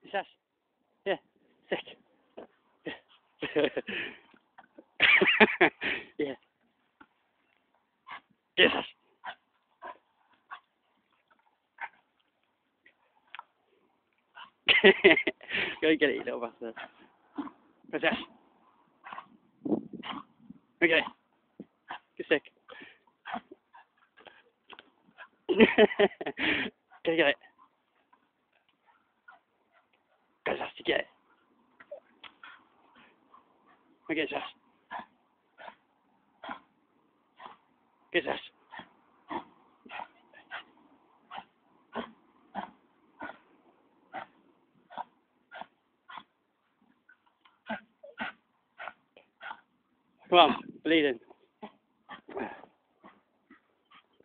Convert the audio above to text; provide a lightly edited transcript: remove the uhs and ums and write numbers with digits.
Sash. Yeah. Sick. Yeah. Yeah. Yes. Go get it, you little bastard. Go, Sash. Okay. Get sick. Go get it. Go, Sash, to get it. Okay, Sash. Get Sash. Come on, bleeding.